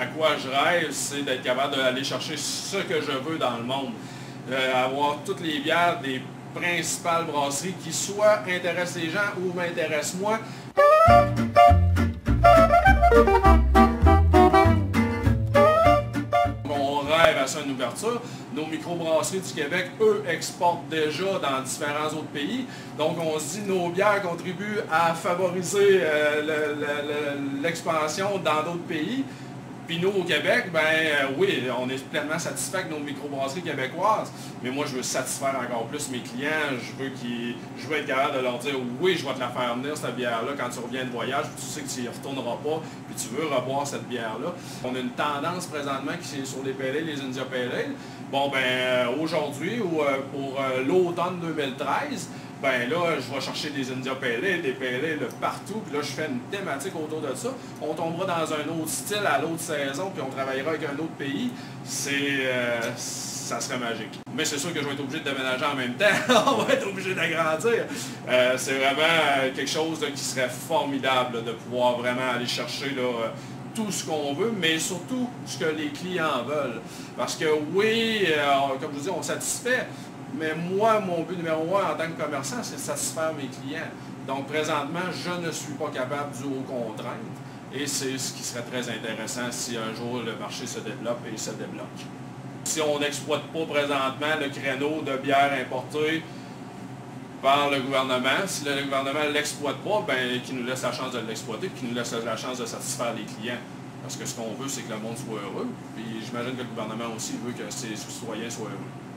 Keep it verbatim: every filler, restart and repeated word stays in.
à quoi je rêve, c'est d'être capable d'aller chercher ce que je veux dans le monde. Euh, avoir toutes les bières des principales brasseries qui soit intéressent les gens ou m'intéressent moi. On rêve à ça une ouverture. Nos microbrasseries du Québec, eux, exportent déjà dans différents autres pays. Donc on se dit que nos bières contribuent à favoriser euh, l'expansion dans d'autres pays. Puis nous, au Québec, ben euh, oui, on est pleinement satisfait avec nos microbrasseries québécoises, mais moi, je veux satisfaire encore plus mes clients. Je veux qu'ils, je veux être capable de leur dire, oui, je vais te la faire venir, cette bière-là, quand tu reviens de voyage, puis tu sais que tu n'y retourneras pas, puis tu veux reboire cette bière-là. On a une tendance présentement qui est sur les Pale Ale, les India Pale Ale. Bon, ben euh, aujourd'hui, ou euh, pour euh, l'automne deux mille treize, ben là, je vais chercher des India Pale Ale, des Pale Ale partout, puis là, je fais une thématique autour de ça. On tombera dans un autre style à l'autre saison, puis on travaillera avec un autre pays. C'est... Euh, ça serait magique. Mais c'est sûr que je vais être obligé de déménager en même temps. On va être obligé d'agrandir. Euh, c'est vraiment quelque chose là, qui serait formidable là, de pouvoir vraiment aller chercher là, tout ce qu'on veut, mais surtout ce que les clients veulent. Parce que oui, euh, comme je vous dis, on satisfait. Mais moi, mon but numéro un en tant que commerçant, c'est de satisfaire mes clients. Donc présentement, je ne suis pas capable dû aux contraintes. Et c'est ce qui serait très intéressant si un jour le marché se développe et se débloque. Si on n'exploite pas présentement le créneau de bière importée par le gouvernement, si le gouvernement ne l'exploite pas, ben, qu'il nous laisse la chance de l'exploiter, puis qu'il nous laisse la chance de satisfaire les clients. Parce que ce qu'on veut, c'est que le monde soit heureux. Puis j'imagine que le gouvernement aussi veut que ses citoyens soient heureux.